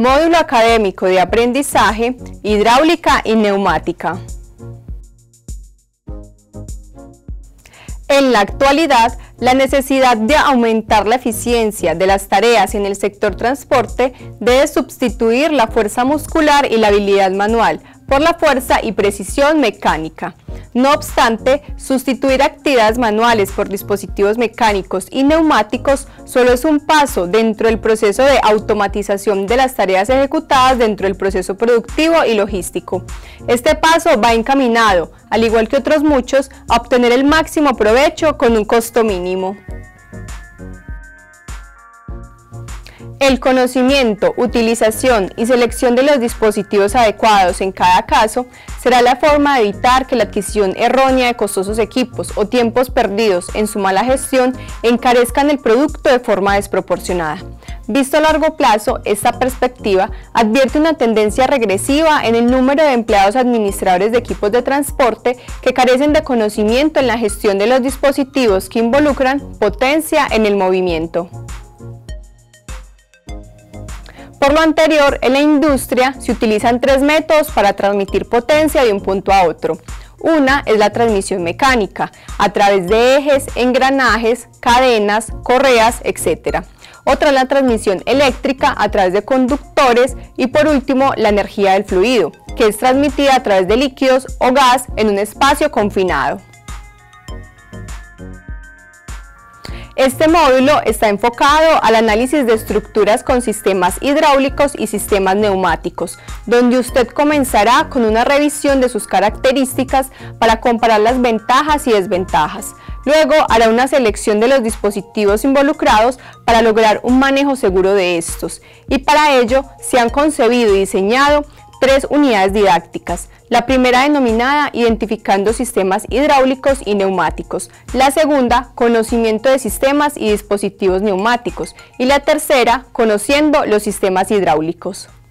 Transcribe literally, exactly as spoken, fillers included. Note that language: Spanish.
Módulo académico de aprendizaje, hidráulica y neumática. En la actualidad, la necesidad de aumentar la eficiencia de las tareas en el sector transporte debe sustituir la fuerza muscular y la habilidad manual por la fuerza y precisión mecánica. No obstante, sustituir actividades manuales por dispositivos mecánicos y neumáticos solo es un paso dentro del proceso de automatización de las tareas ejecutadas dentro del proceso productivo y logístico. Este paso va encaminado, al igual que otros muchos, a obtener el máximo provecho con un costo mínimo. El conocimiento, utilización y selección de los dispositivos adecuados en cada caso será la forma de evitar que la adquisición errónea de costosos equipos o tiempos perdidos en su mala gestión encarezcan el producto de forma desproporcionada. Visto a largo plazo, esta perspectiva advierte una tendencia regresiva en el número de empleados administradores de equipos de transporte que carecen de conocimiento en la gestión de los dispositivos que involucran potencia en el movimiento. Por lo anterior, en la industria se utilizan tres métodos para transmitir potencia de un punto a otro. Una es la transmisión mecánica, a través de ejes, engranajes, cadenas, correas, etcétera. Otra es la transmisión eléctrica a través de conductores y por último la energía del fluido, que es transmitida a través de líquidos o gas en un espacio confinado. Este módulo está enfocado al análisis de estructuras con sistemas hidráulicos y sistemas neumáticos, donde usted comenzará con una revisión de sus características para comparar las ventajas y desventajas. Luego hará una selección de los dispositivos involucrados para lograr un manejo seguro de estos, y para ello se han concebido y diseñado tres unidades didácticas. La primera denominada Identificando sistemas hidráulicos y neumáticos, la segunda Conocimiento de sistemas y dispositivos neumáticos y la tercera Conociendo los sistemas hidráulicos.